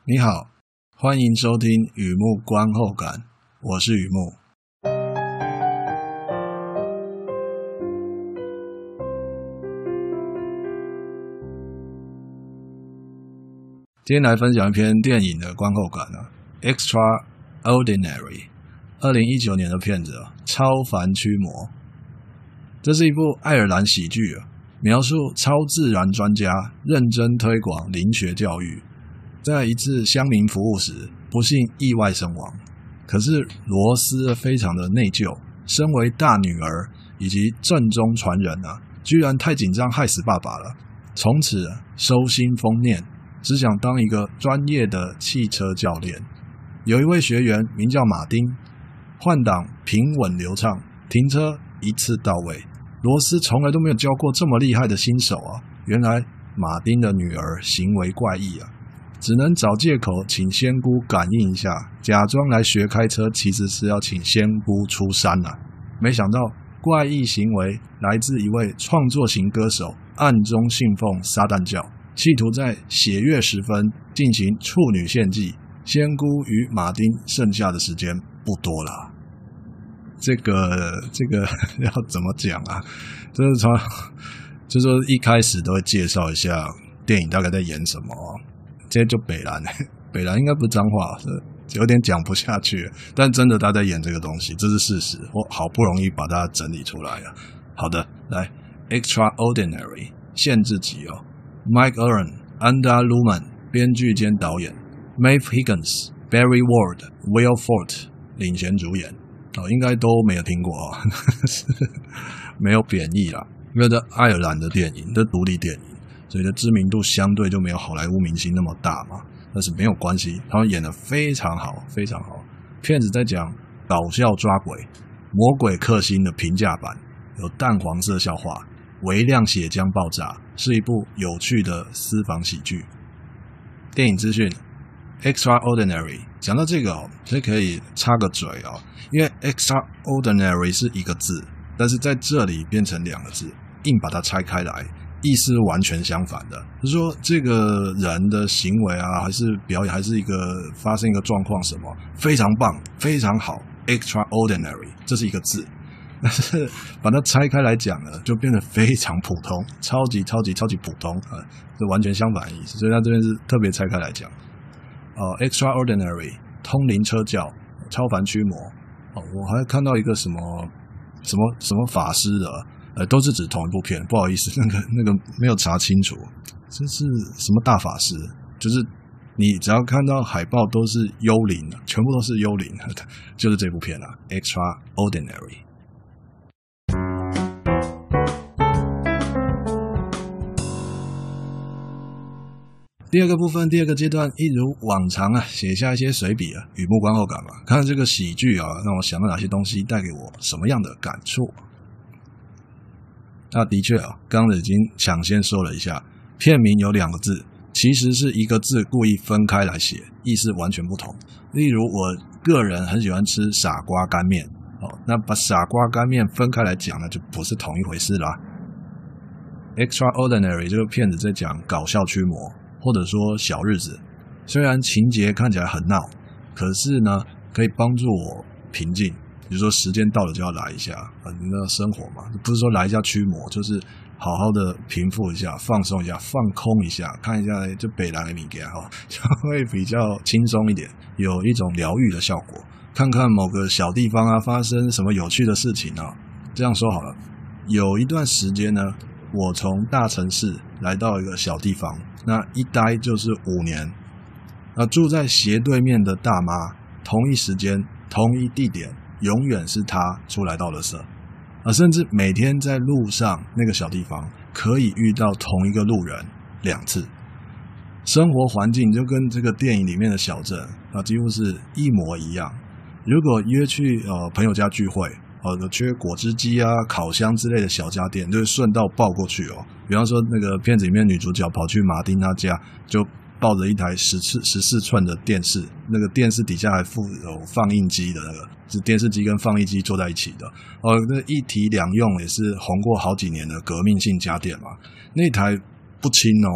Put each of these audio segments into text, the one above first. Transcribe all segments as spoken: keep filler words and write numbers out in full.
你好，欢迎收听雨木观后感，我是雨木。今天来分享一篇电影的观后感啊 ，Extraordinary， 二零一九年的片子啊，超凡驱魔。这是一部爱尔兰喜剧啊，描述超自然专家认真推广灵学教育，在一次乡民服务时不幸意外身亡。可是罗斯非常的内疚，身为大女儿以及正宗传人啊，居然太紧张害死爸爸了，从此收心封念，只想当一个专业的汽车教练。有一位学员名叫马丁，换挡平稳流畅，停车一次到位。罗斯从来都没有教过这么厉害的新手啊！原来马丁的女儿行为怪异啊，只能找借口请仙姑感应一下，假装来学开车，其实是要请仙姑出山啊。没想到怪异行为来自一位创作型歌手，暗中信奉撒旦教，企图在血月时分进行处女献祭。仙姑与马丁剩下的时间不多了。这个这个要怎么讲啊？就是从就是说一开始都会介绍一下电影大概在演什么，这就北兰，北兰应该不是脏话，有点讲不下去。但真的他在演这个东西，这是事实。我好不容易把它整理出来啊。好的，来 ，Extraordinary 限制级哦 ，Mike Oren、Anda Luman 编剧兼导演 ，Maeve Higgins、Barry Ward、Will Forte 领衔主演。哦，应该都没有听过哦，没有贬义啦，因为这爱尔兰的电影，这独立电影，所以的知名度相对就没有好莱坞明星那么大嘛。但是没有关系，他们演得非常好，非常好。片子在讲搞笑抓鬼、魔鬼克星的平价版，有淡黄色笑话，微量血浆爆炸，是一部有趣的私房喜剧。电影资讯 ，Extraordinary。讲到这个哦，所以可以插个嘴哦，因为 extraordinary 是一个字，但是在这里变成两个字，硬把它拆开来，意思完全相反的。就是说这个人的行为啊，还是表演，还是一个发生一个状况，什么非常棒，非常好 ，extraordinary 这是一个字，但是把它拆开来讲呢，就变得非常普通，超级超级超级普通啊，这完全相反的意思。所以它这边是特别拆开来讲。呃 ，extraordinary 通灵车教，超凡驱魔。哦，我还看到一个什么什么什么法师的，呃，都是指同一部片，不好意思，那个那个没有查清楚，这是什么大法师？就是你只要看到海报都是幽灵，全部都是幽灵，就是这部片啊 ，Extraordinary。第二个部分，第二个阶段，一如往常啊，写下一些随笔啊，雨木观后感嘛。看这个喜剧啊，让我想到哪些东西，带给我什么样的感触。那的确啊，刚刚已经抢先说了一下，片名有两个字，其实是一个字故意分开来写，意思完全不同。例如，我个人很喜欢吃傻瓜干面，哦，那把傻瓜干面分开来讲呢，就不是同一回事啦。Extraordinary 这个片子在讲搞笑驱魔。或者说小日子，虽然情节看起来很闹，可是呢，可以帮助我平静。比如说时间到了就要来一下，呃，那个生活嘛，不是说来一下驱魔，就是好好的平复一下、放松一下、放空一下，看一下就北兰的米给哈，就会比较轻松一点，有一种疗愈的效果。看看某个小地方啊，发生什么有趣的事情啊。这样说好了，有一段时间呢，我从大城市来到一个小地方。那一待就是五年，那住在斜对面的大妈，同一时间、同一地点，永远是她出来倒垃圾，啊，甚至每天在路上那个小地方可以遇到同一个路人两次，生活环境就跟这个电影里面的小镇啊几乎是一模一样。如果约去呃朋友家聚会，哦，有缺果汁机啊、烤箱之类的小家电，就是顺道抱过去哦。比方说，那个片子里面女主角跑去马丁他家，就抱着一台十四十四寸的电视，那个电视底下还附有放映机的那个，是电视机跟放映机坐在一起的。哦，那一体两用也是红过好几年的革命性家电嘛。那台不轻哦，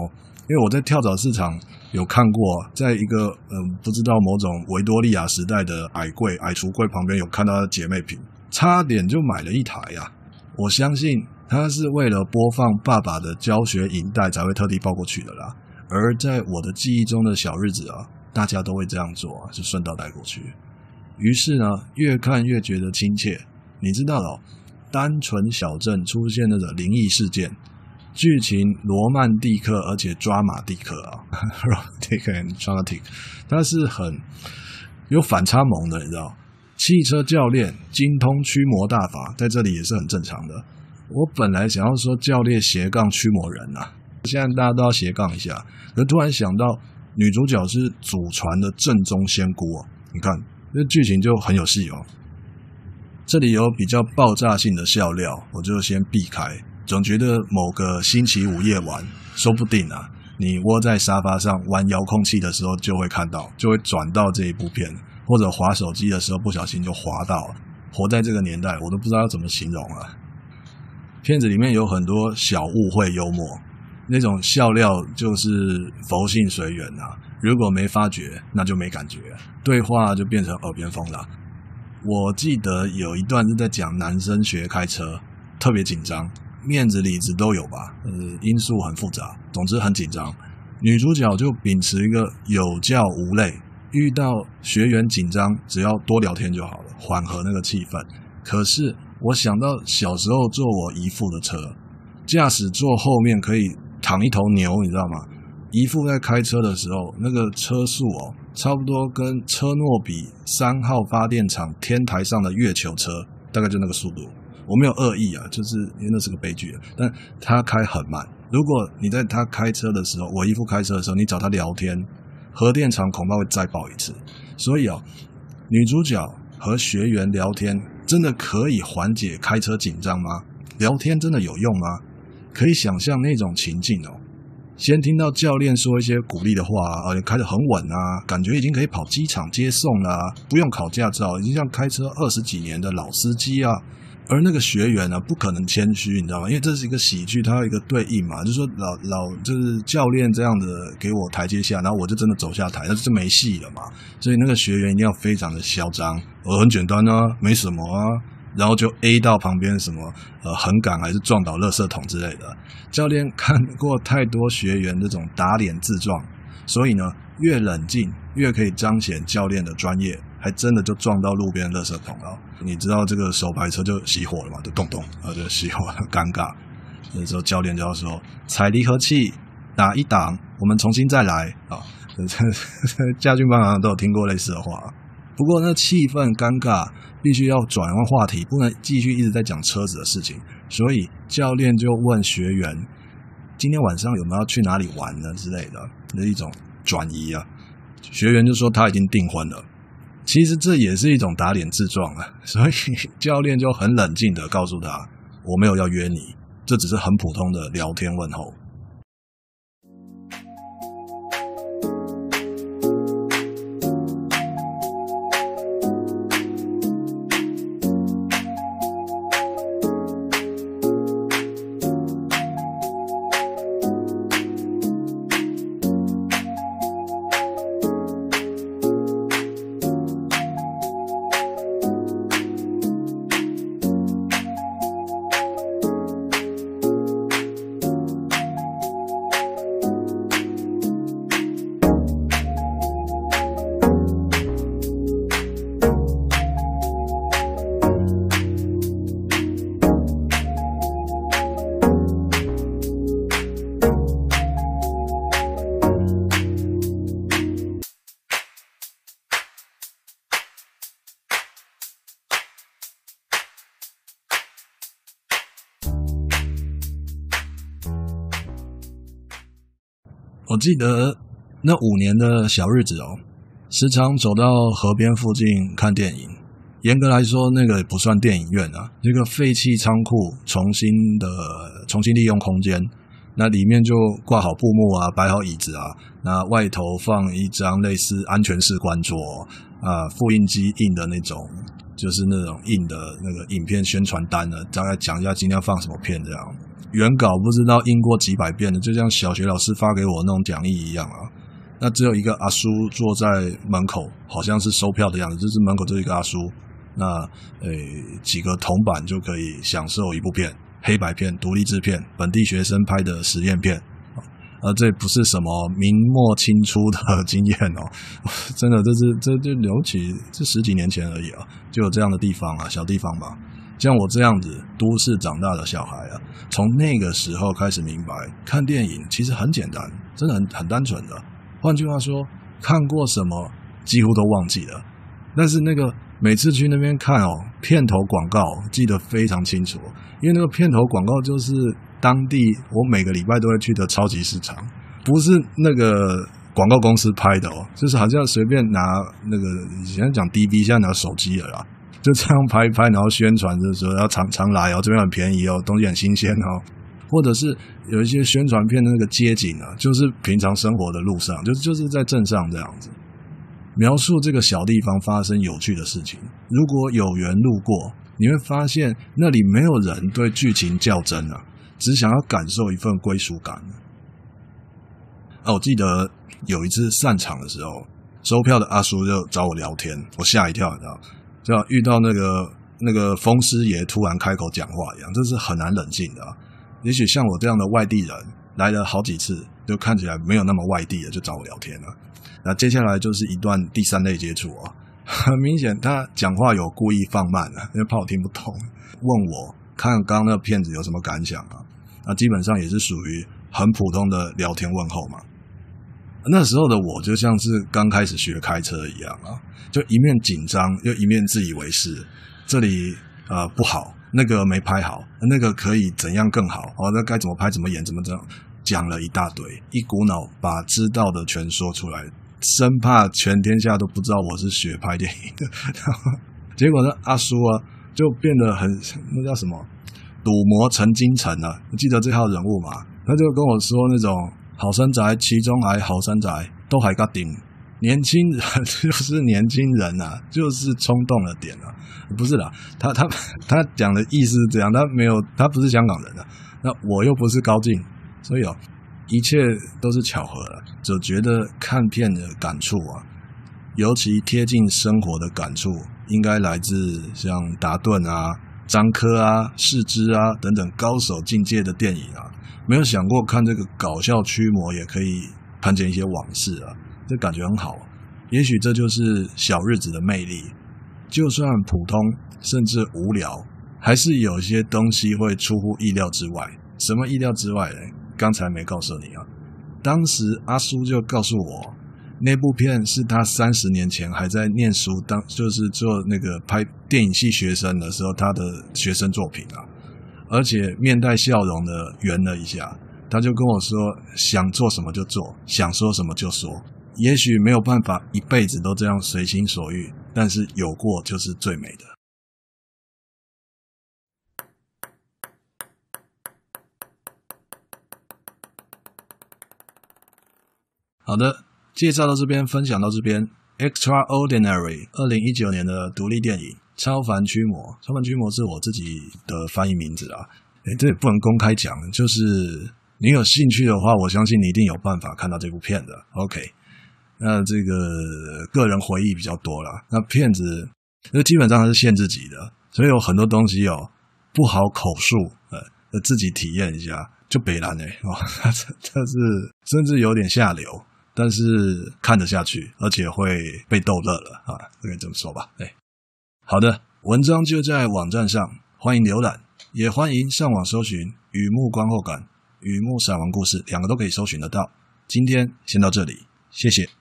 因为我在跳蚤市场有看过，在一个嗯不知道某种维多利亚时代的矮柜、矮橱柜旁边有看到他的姐妹屏，差点就买了一台啊！我相信他是为了播放爸爸的教学影带才会特地抱过去的啦。而在我的记忆中的小日子啊，大家都会这样做啊，就顺道带过去。于是呢，越看越觉得亲切。你知道哦，单纯小镇出现那种灵异事件。剧情罗曼蒂克，而且抓马蒂克啊 ，romantic and dramatic， 它是很有反差萌的，你知道？汽车教练精通驱魔大法，在这里也是很正常的。我本来想要说教练斜杠驱魔人啊，现在大家都要斜杠一下，可突然想到女主角是祖传的正宗仙姑哦，你看这剧情就很有戏哦。这里有比较爆炸性的笑料，我就先避开。总觉得某个星期五夜晚，说不定啊，你窝在沙发上玩遥控器的时候，就会看到，就会转到这一部片，或者滑手机的时候不小心就滑到了。活在这个年代，我都不知道要怎么形容了。片子里面有很多小误会幽默，那种笑料就是佛性随缘啊，如果没发觉，那就没感觉，对话就变成耳边风了。我记得有一段是在讲男生学开车，特别紧张。面子里子都有吧，呃，因素很复杂，总之很紧张。女主角就秉持一个有教无类，遇到学员紧张，只要多聊天就好了，缓和那个气氛。可是我想到小时候坐我姨父的车，驾驶座后面可以躺一头牛，你知道吗？姨父在开车的时候，那个车速哦，差不多跟车诺比三号发电厂天台上的月球车，大概就那个速度。我没有恶意啊，就是因为那是个悲剧，但他开很慢。如果你在他开车的时候，我姨父开车的时候，你找他聊天，核电厂恐怕会再爆一次。所以哦，女主角和学员聊天，真的可以缓解开车紧张吗？聊天真的有用吗？可以想象那种情境哦。先听到教练说一些鼓励的话啊，呃，开得很稳啊，感觉已经可以跑机场接送了啊，不用考驾照，已经像开车二十几年的老司机啊。而那个学员呢，不可能谦虚，你知道吗？因为这是一个喜剧，它有一个对应嘛，就是说老老就是教练这样的给我台阶下，然后我就真的走下台，那就没戏了嘛。所以那个学员一定要非常的嚣张，呃，很简单啊，没什么啊，然后就 A 到旁边什么呃横杆还是撞倒垃圾桶之类的。教练看过太多学员这种打脸自撞，所以呢，越冷静越可以彰显教练的专业。还真的就撞到路边的垃圾桶了，你知道这个手排车就熄火了嘛？就咚咚，然后就熄火了，尴尬。那时候教练就要说踩离合器，打一档，我们重新再来啊！家训班好像都有听过类似的话。不过那气氛尴尬，必须要转换话题，不能继续一直在讲车子的事情。所以教练就问学员：“今天晚上有没有要去哪里玩呢？”之类的，那一种转移啊。学员就说他已经订婚了。其实这也是一种打脸自撞啊，所以教练就很冷静的告诉他，我没有要约你，这只是很普通的聊天问候。我记得那五年的小日子哦，时常走到河边附近看电影。严格来说，那个也不算电影院啊，这个废弃仓库重新的重新利用空间。那里面就挂好布幕啊，摆好椅子啊，那外头放一张类似安全式官桌啊，复印机印的那种，就是那种印的那个影片宣传单呢，大概讲一下今天要放什么片这样。 原稿不知道印过几百遍的，就像小学老师发给我那种讲义一样啊。那只有一个阿叔坐在门口，好像是收票的样子，就是门口就一个阿叔。那诶几个铜板就可以享受一部片，黑白片、独立制片，本地学生拍的实验片。呃，这不是什么明末清初的经验哦，真的，这是这就尤其这十几年前而已啊，就有这样的地方啊，小地方吧。像我这样子都市长大的小孩啊，从那个时候开始明白，看电影其实很简单，真的很很单纯的。换句话说，看过什么几乎都忘记了，但是那个每次去那边看哦，片头广告记得非常清楚，因为那个片头广告就是当地我每个礼拜都会去的超级市场，不是那个广告公司拍的哦，就是好像随便拿那个以前讲 D V， 现在拿手机了啦，就这样拍一拍，然后宣传的时候要常常来哦，这边很便宜哦，东西很新鲜哦，或者是有一些宣传片的那个街景啊，就是平常生活的路上，就就是在镇上这样子。描述这个小地方发生有趣的事情，如果有缘路过，你会发现那里没有人对剧情较真啊，只想要感受一份归属感。啊，我记得有一次散场的时候，收票的阿叔就找我聊天，我吓一跳，你知道，就遇到那个那个风师爷突然开口讲话一样，这是很难冷静的啊。也许像我这样的外地人来了好几次，就看起来没有那么外地的，就找我聊天了。那接下来就是一段第三类接触啊，很明显他讲话有故意放慢了，因为怕我听不懂，问我看刚刚那个片子有什么感想啊？那基本上也是属于很普通的聊天问候嘛。那时候的我就像是刚开始学开车一样啊，就一面紧张又一面自以为是，这里呃不好，那个没拍好，那个可以怎样更好，哦，那该怎么拍怎么演怎么这样，讲了一大堆，一股脑把知道的全说出来，生怕全天下都不知道我是学拍电影的。结果呢，阿叔啊就变得很那叫什么赌魔陈金城啊，你记得这号人物嘛？他就跟我说那种好山宅，其中还好山宅都还噶顶，年轻人就是年轻人啊，就是冲动了点啊，不是啦，他他他讲的意思是这样，他没有，他不是香港人啊，那我又不是高进，所以哦，一切都是巧合了，就觉得看片的感触啊，尤其贴近生活的感触，应该来自像达顿啊、张科啊、世之啊等等高手境界的电影啊。没有想过看这个搞笑驱魔也可以看见一些往事啊，这感觉很好。也许这就是小日子的魅力，就算普通甚至无聊，还是有些东西会出乎意料之外。什么意料之外呢？刚才没告诉你啊。当时阿叔就告诉我，那部片是他三十年前还在念书，当就是做那个拍电影系学生的时候，他的学生作品啊。而且面带笑容的圆了一下，他就跟我说，想做什么就做，想说什么就说。也许没有办法一辈子都这样随心所欲，但是有过就是最美的。好的，介绍到这边，分享到这边。Extraordinary 二零一九年的独立电影超凡驱魔，超凡驱魔是我自己的翻译名字啊，诶这也不能公开讲，就是你有兴趣的话，我相信你一定有办法看到这部片的。 OK， 那这个个人回忆比较多啦，那片子就基本上是限制级的，所以有很多东西哦不好口述，呃自己体验一下，就北蓝诶哦，这是甚至有点下流，但是看得下去，而且会被逗乐了啊，这个这么说吧。哎，好的，文章就在网站上，欢迎浏览，也欢迎上网搜寻雨幕观后感、雨幕散文故事，两个都可以搜寻得到。今天先到这里，谢谢。